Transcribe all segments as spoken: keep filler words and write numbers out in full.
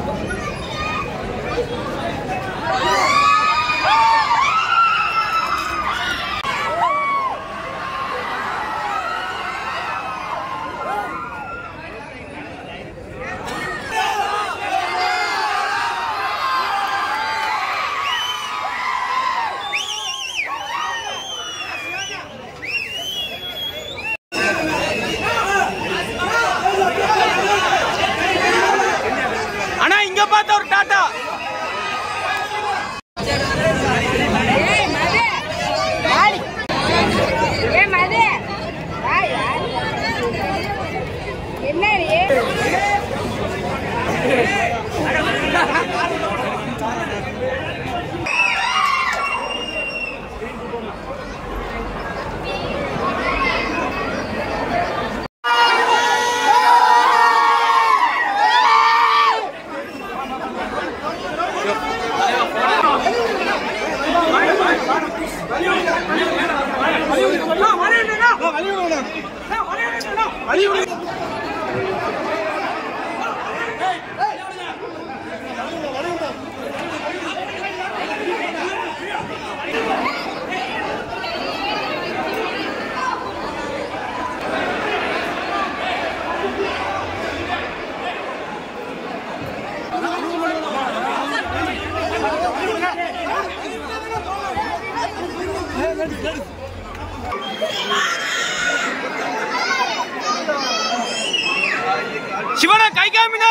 சிவனா கை காமினா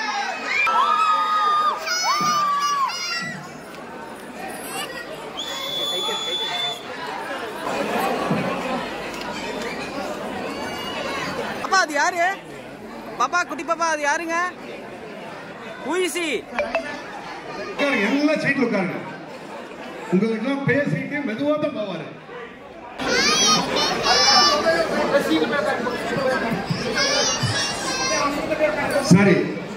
பாப்பா அது யாரு பாப்பா குட்டி பாப்பா அது யாருங்க ஊசி எல்லாம் சைட்ல உட்காருங்க உங்களுக்கு எல்லாம் பேசிட்டு மெதுவா தான் போவாரு சரி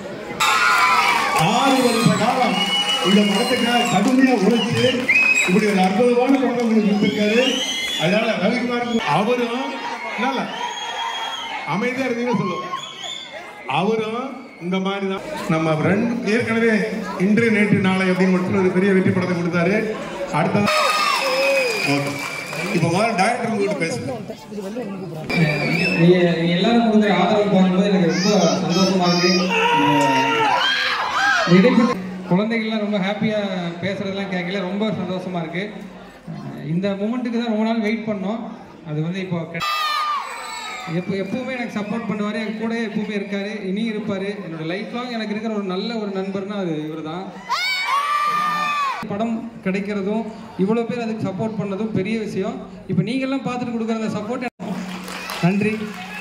ஆறு வருஷ காலம் இந்த படத்துக்காக கடுமையா உழைச்சு இப்படி ஒரு அற்புதமான படம் உங்களுக்கு கொடுத்திருக்காரு. அதனால ரவிக்குமார் அவரும் நல்ல அமைதியா இருந்தீங்க சொல்லுவோம். அவரும் இந்த மாதிரி தான் நம்ம ரெண்டு ஏற்கனவே இன்று நேற்று நாளை அப்படின்னு மட்டும் ஒரு பெரிய வெற்றி படத்தை கொடுத்தாரு. அடுத்தது ஓகே இப்போ முதல்ல டைரக்டர் உங்ககிட்ட பேசுறேன். நீங்க எல்லாரும் கொடுக்குற ஆதரவு பார்க்கும்போது எனக்கு ரொம்ப சந்தோஷமா இருக்கு. இடைப்பட்ட குழந்தைகள்லாம் ரொம்ப ஹாப்பியா பேசுறதெல்லாம் கேட்கல ரொம்ப சந்தோஷமா இருக்கு. இந்த மூமெண்ட்டுக்கு தான் ரொம்ப நாள் வெயிட் பண்ணோம். அது வந்து இப்போ எப்போ எப்பவுமே எனக்கு சப்போர்ட் பண்ணுவார், என் கூட எப்பவுமே இருக்காரு, இனி இருப்பார். என்னோட லைஃப் லாங் எனக்கு இருக்கிற ஒரு நல்ல ஒரு நண்பர்னா அது இவர் தான். படம் கிடைக்கிறதும் இவ்வளோ பேர் அதுக்கு சப்போர்ட் பண்ணதும் பெரிய விஷயம். இப்போ நீங்கள்லாம் பார்த்துட்டு கொடுக்குற அந்த சப்போர்ட் நன்றி.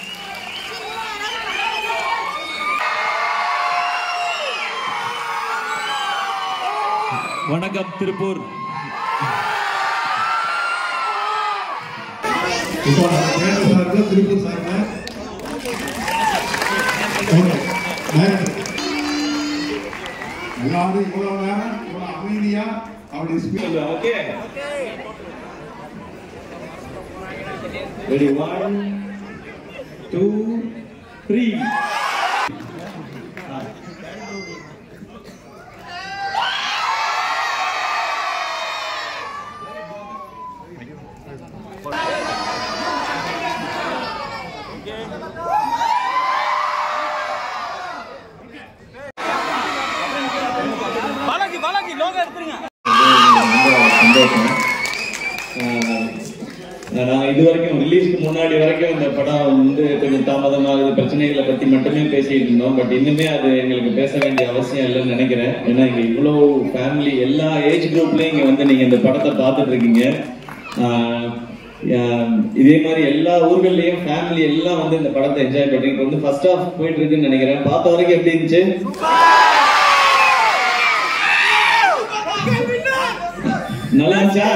வணக்கம் திருப்பூர். திருப்பூர் சார் எல்லாரும் இவ்வளவு நேரம் இவ்வளவு அமைதியா அப்படி speed. Okay ready one two three. Balaji Balaji logo எடுத்துருங்க. நான் இது வரைக்கும் ரிலீஸ்க்கு முன்னாடி வரைக்கும் இந்த படம் வந்து கொஞ்சம் தாமதமாகுது, பிரச்சனைகளை பத்தி மட்டுமே பேசிட்டு இருந்தோம். பட் இன்னுமே அது எங்களுக்கு பேச வேண்டிய அவசியம் இல்லைன்னு நினைக்கிறேன். ஏன்னா இங்க இவ்வளோ ஃபேமிலி எல்லா ஏஜ் குரூப்லயும் இங்க வந்து நீங்க இந்த படத்தை பார்த்துட்டு இருக்கீங்க. இதே மாதிரி எல்லா ஊர்கள்லயும் ஃபேமிலி எல்லாம் வந்து இந்த படத்தை என்ஜாய் பண்றீங்க. வந்து ஃபர்ஸ்ட் ஹாஃப் போயிட்டு இருக்குன்னு நினைக்கிறேன். பார்த்த வரைக்கும் எப்படி இருந்துச்சு? நல்லா இருந்துச்சா?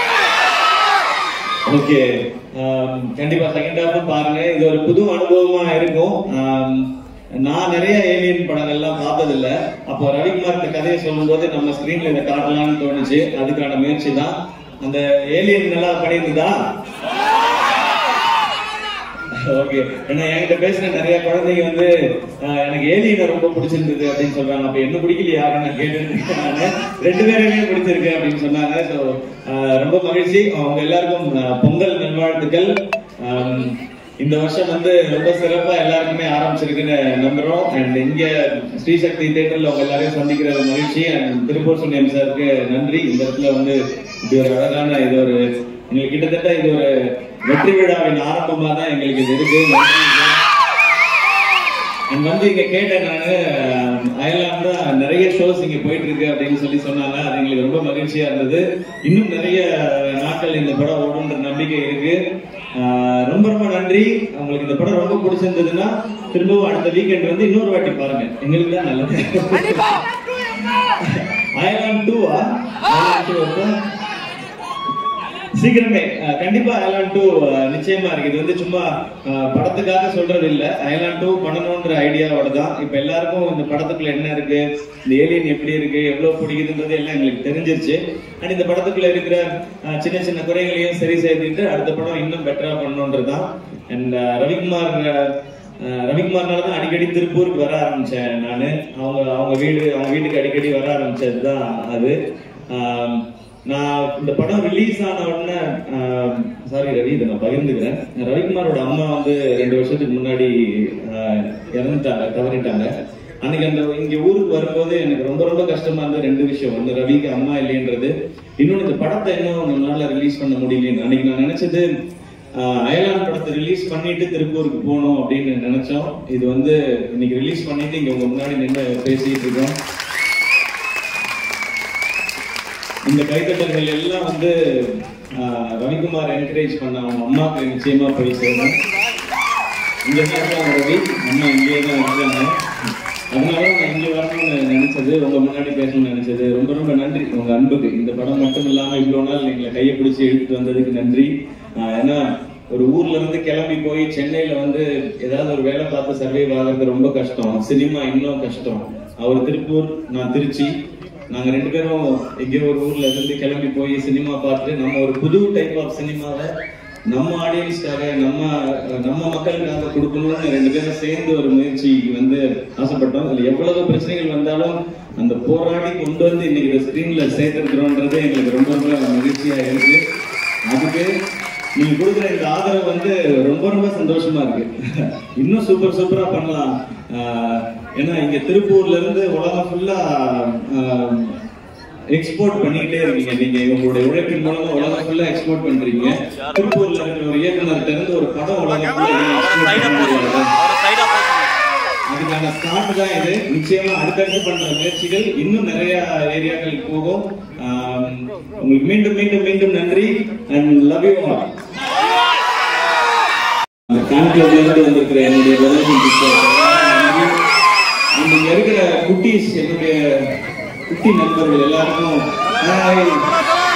ஓகே, கண்டிப்பா செகண்ட் ஹாஃப் பாருங்க. இது ஒரு புது அனுபவமா இருக்கும். நான் நிறைய ஏலியன் படங்கள்லாம் பார்த்தது இல்ல. அப்போ ரவிக்குமார் இந்த கதையை சொல்லும் போது நம்ம ஸ்கிரீன்ல இதை காட்டலாம்னு தோணுச்சு. அதுக்கான முயற்சி தான். அந்த ஏலியன் நல்லா பண்ணியிருந்ததா? ஓகே. ஏன்னா என்கிட்ட பேசுற நிறைய குழந்தைங்க வந்து எனக்கு ஏலியனை ரொம்ப பிடிச்சிருந்தது அப்படின்னு சொல்றாங்க. அப்ப என்ன பிடிக்கலையா நான் கேட்டு ரெண்டு பேருமே பிடிச்சிருக்கு அப்படின்னு சொன்னாங்க. ஸோ ரொம்ப மகிழ்ச்சி. அவங்க எல்லாருக்கும் பொங்கல் நல்வாழ்த்துக்கள். இந்த வருஷம் வந்து ரொம்ப சிறப்பா எல்லாருக்குமே ஆரம்பிச்சிருக்குன்னு நம்புறோம். அண்ட் இங்க ஸ்ரீசக்தி தியேட்டர்ல அவங்க எல்லாரையும் சந்திக்கிறது மகிழ்ச்சி. அண்ட் திருப்பூர் சுனியம் சாருக்கு நன்றி. இந்த இடத்துல வந்து இது ஒரு அழகான இது ஒரு எங்களுக்கு கிட்டத்தட்ட இது ஒரு வெற்றி விழாவின் ஆரம்பமா தான் எங்களுக்கு இது இருக்கு. வந்து இங்க கேட்டேன் நானு அயர்லாந்து நிறைய ஷோஸ் இங்க போயிட்டு இருக்கு அப்படின்னு சொல்லி சொன்னாங்க. அது எங்களுக்கு ரொம்ப மகிழ்ச்சியா இருந்தது. இன்னும் நிறைய நாட்கள் இந்த படம் ஓடுன்ற நம்பிக்கை இருக்கு. ரொம்ப ரொம்ப நன்றி. உங்களுக்கு இந்த படம் ரொம்ப பிடிச்சிருந்ததுன்னா திரும்பவும் அடுத்த வீக்கெண்ட் வந்து இன்னொரு வாட்டி பாருங்க. எங்களுக்கு தான் நல்லது. அயர்லாந்து டூவா சீக்கிரமே கண்டிப்பா அயர்லாந்து டூ நிச்சயமா இருக்கு. இது வந்து சும்மா படத்துக்காக சொல்றது இல்ல, அயர்லாந்து டூ பண்ணணும்ன்ற ஐடியாவோட தான். இப்ப எல்லாருக்கும் இந்த படத்துக்குள்ள என்ன இருக்கு, இந்த ஏலியன் எப்படி இருக்கு, எவ்வளவு பிடிக்குதுன்றது எல்லாம் எங்களுக்கு தெரிஞ்சிருச்சு. அண்ட் இந்த படத்துக்குள்ள இருக்கிற சின்ன சின்ன குறைகளையும் சரி செய்துட்டு அடுத்த படம் இன்னும் பெட்டரா பண்ணணும்ன்றதுதான். அண்ட் ரவிக்குமார் ரவிக்குமார்னால தான் அடிக்கடி திருப்பூருக்கு வர ஆரம்பிச்சேன் நானு. அவங்க அவங்க வீடு அவங்க வீட்டுக்கு அடிக்கடி வர ஆரம்பிச்சதுதான் அது. நான் இந்த படம் ரிலீஸ் ஆன உடனே சாரி ரவி இதை நான் பகிர்ந்துக்கிறேன். ரவிக்குமாரோட அம்மா வந்து ரெண்டு வருஷத்துக்கு முன்னாடி இறந்துட்டாங்க, தவறிட்டாங்க. அன்னைக்கு அந்த இங்க ஊருக்கு வரும்போது எனக்கு ரொம்ப ரொம்ப கஷ்டமா இருந்தது ரெண்டு விஷயம். ஒன்று ரவிக்கு அம்மா இல்லைன்றது, இன்னொன்று இந்த படத்தை இன்னும் நம்மளால ரிலீஸ் பண்ண முடியலன்னு. அன்னைக்கு நான் நினைச்சது அயர்லாந்து படத்தை ரிலீஸ் பண்ணிட்டு திருப்பூருக்கு போகணும் அப்படின்னு நினைச்சோம். இது வந்து இன்னைக்கு ரிலீஸ் பண்ணிட்டு இங்க உங்க முன்னாடி நின்று பேசிட்டு இருக்கோம். இந்த கைத்தட்டல்கள் எல்லாம் வந்து ரவிக்குமார் என்கரேஜ் பண்ண அவங்க அம்மாவுக்கு நிச்சயமா போய் சேரணும். இங்க தான் இருக்காங்க ரவி, அம்மா இங்கேயே தான் இருக்காங்க. அதனால நான் இங்க வரணும்னு நினைச்சது, உங்க முன்னாடி பேசணும்னு நினைச்சது. ரொம்ப ரொம்ப நன்றி உங்க அன்புக்கு. இந்த படம் மட்டும் இல்லாம இவ்வளவு நாள் எங்களை கையை பிடிச்சி எடுத்துட்டு வந்ததுக்கு நன்றி. ஏன்னா ஒரு ஊர்ல இருந்து கிளம்பி போய் சென்னையில வந்து ஏதாவது ஒரு வேலை பார்த்து சர்வைவ் ஆகிறது ரொம்ப கஷ்டம். சினிமா இன்னும் கஷ்டம். அவர் திருப்பூர், நான் திருச்சி. நாங்க ரெண்டு பேரும் எங்கேயோ ஒரு ஊர்ல இருந்து கிளம்பி போய் சினிமா பார்த்து நம்ம ஒரு புது டைப் ஆஃப் சினிமாவை நம்ம ஆடியன்ஸ்க்காக நம்ம நம்ம மக்களுக்காக கொடுக்கணும்னு ரெண்டு பேரும் சேர்ந்து ஒரு முயற்சி வந்து ஆசைப்பட்டோம். அதுல எவ்வளவு பிரச்சனைகள் வந்தாலும் அந்த போராடி கொண்டு வந்து இன்னைக்கு இந்த ஸ்கிரீன்ல சேர்த்திருக்கிறோன்றது எங்களுக்கு ரொம்ப ரொம்ப மகிழ்ச்சியா இருக்கு. அதுக்கு நீங்க கொடுக்குற இந்த ஆதரவு வந்து ரொம்ப ரொம்ப சந்தோஷமா இருக்கு. இன்னும் சூப்பர் சூப்பரா பண்ணலாம். ஏன்னா இங்க திருப்பூர்ல இருந்து உலகம் ஃபுல்லா எக்ஸ்போர்ட் பண்ணிக்கிட்டே இருக்கீங்க. நீங்க உங்களுடைய உழைப்பின் மூலமா உலகம் ஃபுல்லா எக்ஸ்போர்ட் பண்றீங்க. திருப்பூர்ல இருக்கிற ஒரு இயக்குனர்கிட்ட இருந்து ஒரு படம் உலகம் அதுக்கான ஸ்டார்ட் தான் இது. நிச்சயமா அடுத்தடுத்து பண்ற முயற்சிகள் இன்னும் நிறைய ஏரியாக்களுக்கு போகும். உங்களுக்கு மீண்டும் மீண்டும் மீண்டும் நன்றி அண்ட் லவ் யூ ஆல். அந்த கான்கிளப்ல இருந்து வந்திருக்கிற என்னுடைய இங்க இருக்கிற குட்டீஸ், என்னுடைய குட்டி நண்பர்கள் எல்லாருக்கும்